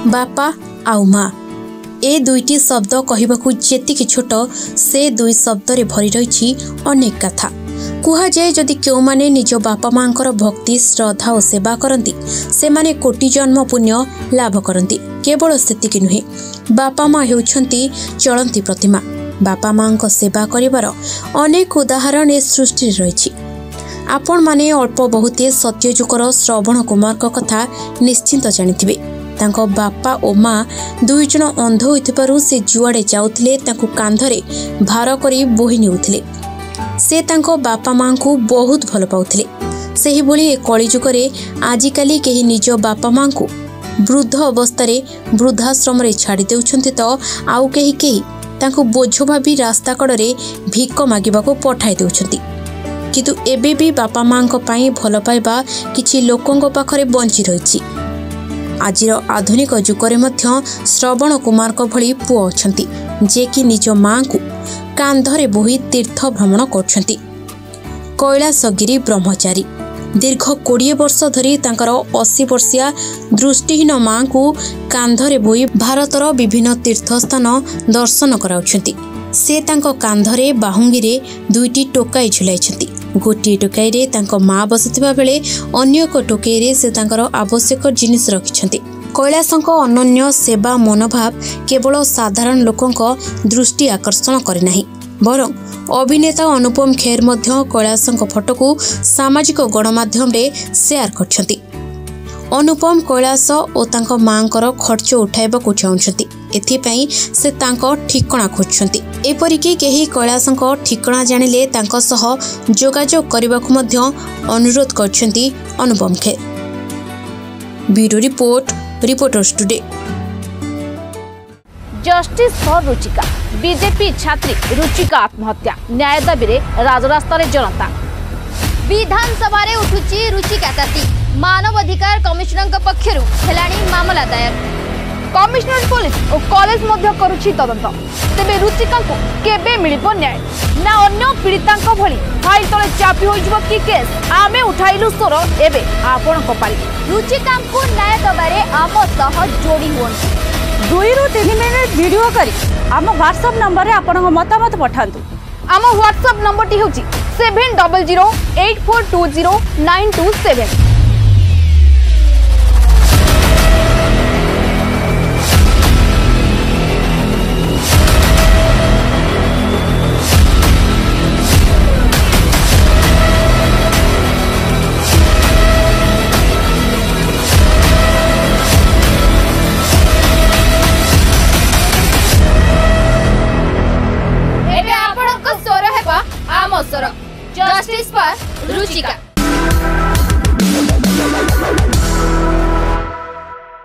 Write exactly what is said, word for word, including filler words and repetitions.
बापा आउ माँ ए दुईटी शब्द कहबाकू जेतिकी छोट से दुई शब्द रे भरी रही अनेक कथा। कुहा जाए जदि क्यों माने निज बापा माँ भक्ति श्रद्धा और सेवा करती से माने कोटि जन्म पुण्य लाभ करती। केवल सेतिकी नुहे, बापा माँ हेउछंती चलंती प्रतिमा। बापा माँ सेवा करिवार अनेक उदाहरण ए सृष्टि रही। आपण माने अल्प बहुते सत्यजुगर श्रवण कुमार कथा निश्चिंत जानिथिबे। तांको बापा और माँ दुई जन अंध होइथिबारु से जुआड़े जाउथिले तांको कांधरे भार करी बोही नेउथिले। से तांको बापा माँ को बहुत भल पाउथिले। सेही भली ए कलिजुगरे आजिकाली केही निज बापा माँ को वृद्ध अवस्था वृद्धाश्रम रे छाड़ी देउछंती तो आउ केही केही तांको बोझ भाबी रास्ता कड़े भिक मागिबाको पठाई देउछंती। किंतु एबे भी बापा माँ पई भल पाइबा किछि लोकंक पाखरे बंची रहिछि। आजिर आधुनिक जुगरे मध्य श्रवण कुमार भली पुओ अछंती जे कि निज माँ को कांधरे बोही तीर्थ भ्रमण करछंती। कैलासगिरी ब्रह्मचारी दीर्घ कोड़े वर्ष धरी तांकर अस्सी वर्षिया दृष्टिहीन माँ को कांधरे बोही भारतर विभिन्न तीर्थस्थान दर्शन कराउछंती। से तांको कांधरे बाहुंगीरे दुईटी टोकाई झुलाइछंती। गोटे टोकाई रे तांको माँ बसिथिबा बेले अन्य एक टोकाई रे से तांकर आवश्यक जिनिस रखिछंती। कैलासंक अनन्य सेवा मनोभाव केवल साधारण लोकंक दृष्टि आकर्षण करे नाही, बरं अभिनेता अनुपम खेर मध्य कैलासंक फोटो को सामाजिक गणमाध्यम रे शेयर करछंती। अनुपम कैलास और तांको मांकर खर्च उठाइबाकू चाहुछंती। एथिपई से तांको ठिकणा खोजछंती। एपरिकी केही कैलासंक ठिकणा जानिले तांको सह जोगाजोग करबाकू मध्य अनुरोध करछंती Anupam Kher. Bureau report, reporters today. Justice for Ruchika BJP छात्री रुचिका आत्महत्या न्याय दाबी राजरास्ता जनता। विधानसभा रे उठुची रुचिका ताती मानवाधिकार कमिशनर पक्षर हेलाणी मामला दायर। कमिशनर पुलिस और कॉलेज मध्य करुछि तदंत। तेबे रुचिका को केबे मिलिबो न्याय ना अन्य पीड़ितांक भली फाइल तले चापी होइजबो कि केस? आमे उठाइलु स्वर एबे आपण को पारी। रुचिका को न्याय दबारे आम सह जोड़ी होन दुई रु तीन मिनिट वीडियो करी आम व्हाट्सएप नंबर रे आपण मतामत पठांतु। आम व्हाट्सएप नंबर टी होची seven double zero eight four two zero nine two seven. Justice for Ruchika.